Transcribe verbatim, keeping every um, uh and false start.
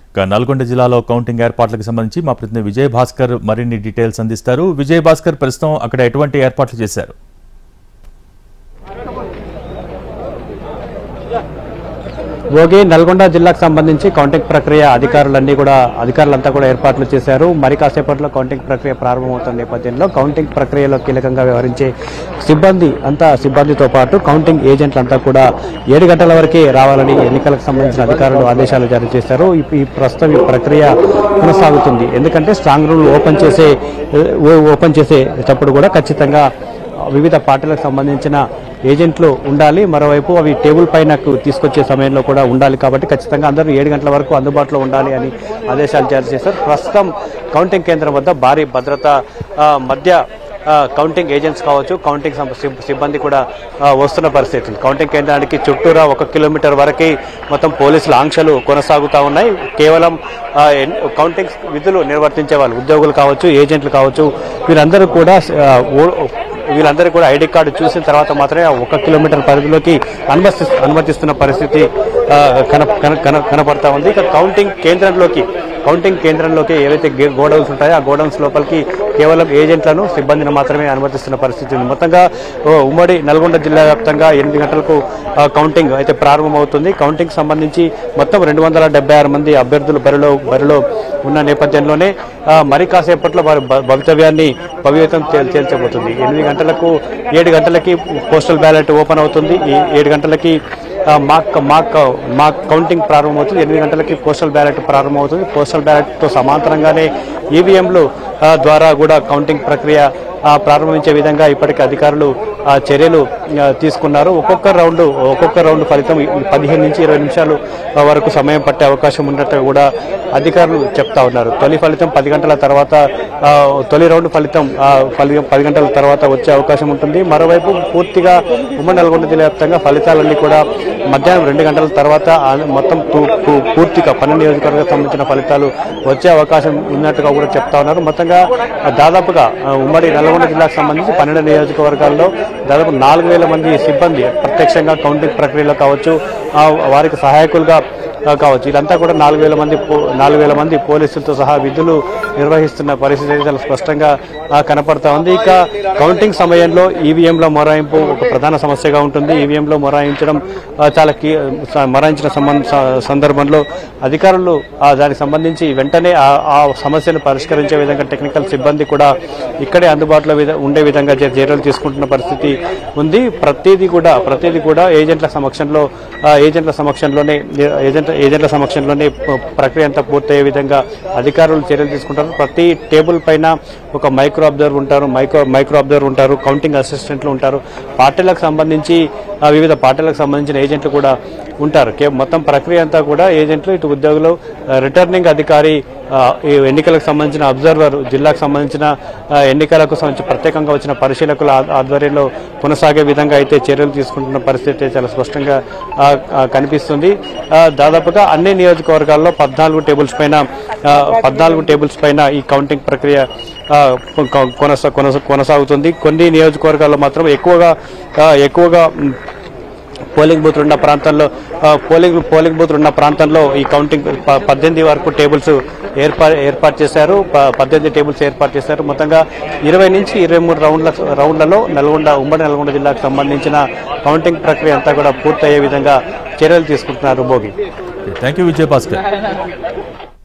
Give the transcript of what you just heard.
నల్గొండ జిల్లాలో కౌంటింగ్ ఏర్పాట్లకు సంబంధించి మా ప్రతినిధి విజయ్ భాస్కర్ మరిన్ని డీటెయిల్స్ అందిస్తారు. విజయ్ భాస్కర్, ప్రస్తుతం అక్కడ ఎటువంటి ఏర్పాట్లు చేశారు? భోగి నల్గొండ జిల్లాకు సంబంధించి కౌంటింగ్ ప్రక్రియ అధికారులన్నీ కూడా అధికారులంతా కూడా ఏర్పాట్లు చేశారు. మరి కాసేపట్లో కౌంటింగ్ ప్రక్రియ ప్రారంభమవుతున్న నేపథ్యంలో కౌంటింగ్ ప్రక్రియలో కీలకంగా వ్యవహరించే సిబ్బంది అంతా సిబ్బందితో పాటు కౌంటింగ్ ఏజెంట్లంతా కూడా ఏడు గంటల వరకే రావాలని ఎన్నికలకు సంబంధించిన అధికారులు ఆదేశాలు జారీ చేశారు. ఈ ప్రస్తుతం ఈ ప్రక్రియ కొనసాగుతుంది. ఎందుకంటే స్ట్రాంగ్ రూమ్ ఓపెన్ చేసే ఓపెన్ చేసేటప్పుడు కూడా ఖచ్చితంగా వివిధ పార్టీలకు సంబంధించిన ఏజెంట్లు ఉండాలి. మరోవైపు అవి టేబుల్ పైన తీసుకొచ్చే సమయంలో కూడా ఉండాలి. కాబట్టి ఖచ్చితంగా అందరూ ఏడు గంటల వరకు అందుబాటులో ఉండాలి అని ఆదేశాలు జారీ చేశారు. ప్రస్తుతం కౌంటింగ్ కేంద్రం వద్ద భారీ భద్రత మధ్య కౌంటింగ్ ఏజెంట్స్ కావచ్చు, కౌంటింగ్ సిబ్బంది కూడా వస్తున్న పరిస్థితి. కౌంటింగ్ కేంద్రానికి చుట్టూరా ఒక కిలోమీటర్ వరకు మొత్తం పోలీసుల ఆంక్షలు కొనసాగుతూ ఉన్నాయి. కేవలం కౌంటింగ్ విధులు నిర్వర్తించే వాళ్ళు, ఉద్యోగులు కావచ్చు, ఏజెంట్లు కావచ్చు, వీరందరూ కూడా వీళ్ళందరూ కూడా ఐడి కార్డు చూసిన తర్వాత మాత్రమే ఒక కిలోమీటర్ పరిధిలోకి అనుమతి అనుమతిస్తున్న పరిస్థితి కనపడతా ఉంది. ఇక కౌంటింగ్ కేంద్రంలోకి కౌంటింగ్ కేంద్రంలోకి ఏవైతే గోడౌన్స్ ఉంటాయో ఆ గోడౌన్స్ లోపలికి కేవలం ఏజెంట్లను, సిబ్బందిని మాత్రమే అనుమతిస్తున్న పరిస్థితి ఉంది. మొత్తంగా ఉమ్మడి నల్గొండ జిల్లా వ్యాప్తంగా ఎనిమిది గంటలకు కౌంటింగ్ అయితే ప్రారంభమవుతుంది. కౌంటింగ్ సంబంధించి మొత్తం రెండు వందల డెబ్బై ఆరు మంది అభ్యర్థులు బరిలో బరిలో ఉన్న నేపథ్యంలోనే మరి కాసేపట్లో వారి భవితవ్యాన్ని భవితం తేల్చబోతుంది. ఎనిమిది గంటలకు ఏడు గంటలకి పోస్టల్ బ్యాలెట్ ఓపెన్ అవుతుంది. ఈ ఏడు గంటలకి మాక్ మాక్ మాక్ కౌంటింగ్ ప్రారంభమవుతుంది. ఎనిమిది గంటలకి పోస్టల్ బ్యాలెట్ ప్రారంభమవుతుంది. పోస్టల్ బ్యాలెట్తో సమాంతరంగానే ఈవీఎంలు ద్వారా కూడా కౌంటింగ్ ప్రక్రియ ప్రారంభించే విధంగా ఇప్పటికే అధికారులు చర్యలు తీసుకున్నారు. ఒక్కొక్క రౌండ్ ఒక్కొక్క రౌండ్ ఫలితం పదిహేను నుంచి ఇరవై నిమిషాలు వరకు సమయం పట్టే అవకాశం ఉన్నట్టు కూడా అధికారులు చెప్తా ఉన్నారు. తొలి ఫలితం పది గంటల తర్వాత తొలి రౌండ్ ఫలితం పది గంటల తర్వాత వచ్చే అవకాశం ఉంటుంది. మరోవైపు పూర్తిగా ఉమ్మడి నల్గొండ జిల్లా వ్యాప్తంగా ఫలితాలన్నీ కూడా మధ్యాహ్నం రెండు గంటల తర్వాత మొత్తం పూర్తిగా పన్నెండు నియోజకవర్గాలకు సంబంధించిన ఫలితాలు వచ్చే అవకాశం ఉన్నట్టుగా కూడా చెప్తా ఉన్నారు. మొత్తంగా దాదాపుగా ఉమ్మడి నల్గొండ జిల్లాకు సంబంధించి పన్నెండు నియోజకవర్గాల్లో దాదాపు నాలుగు వేల మంది సిబ్బంది ప్రత్యక్షంగా కౌంటింగ్ ప్రక్రియలో కావచ్చు, వారికి సహాయకులుగా కావచ్చు, ఇదంతా కూడా నాలుగు వేల మంది నాలుగు వేల మంది పోలీసులతో సహా విధులు నిర్వహిస్తున్న పరిస్థితి చాలా స్పష్టంగా కనపడతా ఉంది. ఇక కౌంటింగ్ సమయంలో ఈవీఎంల మొరాయింపు ఒక ప్రధాన సమస్యగా ఉంటుంది. ఈవీఎంలో మొరాయించడం చాలా మొరాయించిన సందర్భంలో అధికారులు దానికి సంబంధించి వెంటనే ఆ సమస్యను పరిష్కరించే విధంగా టెక్నికల్ సిబ్బంది కూడా ఇక్కడే అందుబాటులో ఉండే విధంగా చర్యలు తీసుకుంటున్న పరిస్థితి ఉంది. ప్రతిదీ కూడా ప్రతిదీ కూడా ఏజెంట్ల సమక్షంలో ఏజెంట్ల సమక్షంలోనే ఏజెంట్ ఏజెంట్ల సమక్షంలోనే ప్రక్రియ అంతా పూర్తయ్యే విధంగా అధికారులు చర్యలు తీసుకుంటారు. ప్రతి టేబుల్ పైన ఒక మైక్రో అబ్జర్వర్ ఉంటారు మైక్రో మైక్రో అబ్జర్వర్ ఉంటారు కౌంటింగ్ అసిస్టెంట్లు ఉంటారు. పార్టీలకు సంబంధించి వివిధ పార్టీలకు సంబంధించిన ఏజెంట్లు కూడా ఉంటారు. మొత్తం ప్రక్రియ అంతా కూడా ఏజెంట్లు, ఇటు ఉద్యోగులు, రిటర్నింగ్ అధికారి, ఎన్నికలకు సంబంధించిన అబ్జర్వర్, జిల్లాకు సంబంధించిన ఎన్నికలకు సంబంధించి ప్రత్యేకంగా వచ్చిన పరిశీలకుల ఆధ్వర్యంలో కొనసాగే విధంగా అయితే చర్యలు తీసుకుంటున్న పరిస్థితి చాలా స్పష్టంగా కనిపిస్తుంది. దాదాపుగా అన్ని నియోజకవర్గాల్లో పద్నాలుగు టేబుల్స్ పైన పద్నాలుగు టేబుల్స్ పైన ఈ కౌంటింగ్ ప్రక్రియ కొనసా కొనసాగుతుంది. కొన్ని నియోజకవర్గాల్లో మాత్రం ఎక్కువగా ఎక్కువగా పోలింగ్ బూత్ ఉన్న ప్రాంతాల్లో పోలింగ్ పోలింగ్ బూత్ ఉన్న ప్రాంతంలో ఈ కౌంటింగ్ పద్దెనిమిది వరకు టేబుల్స్ ఏర్పాటు ఏర్పాటు చేశారు పద్దెనిమిది టేబుల్స్ ఏర్పాటు చేశారు. మొత్తంగా ఇరవై నుంచి ఇరవై మూడు రౌండ్ల రౌండ్లలో నల్గొండ ఉమ్మడి నల్గొండ జిల్లాకు సంబంధించిన కౌంటింగ్ ప్రక్రియ అంతా కూడా పూర్తయ్యే విధంగా చర్యలు తీసుకుంటున్నారు. Bhogi, thank you Vijay Bhaskar.